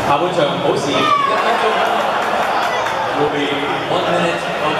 下半場補時1分鐘，will be 1 minute of